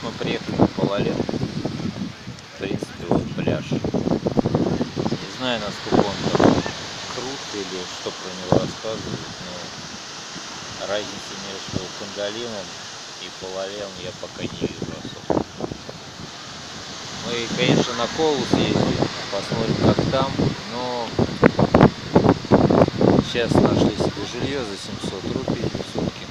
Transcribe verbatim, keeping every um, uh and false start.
мы приехали на Пололем. В принципе, вот пляж. Не знаю, насколько он там крут или что про него рассказывают, но разницы между Кандалимом и Пололем я пока не вижу особо. Мы, конечно, на Колу съездим, посмотрим, как там, но сейчас нашли себе жилье за семьсот рупий в сутки.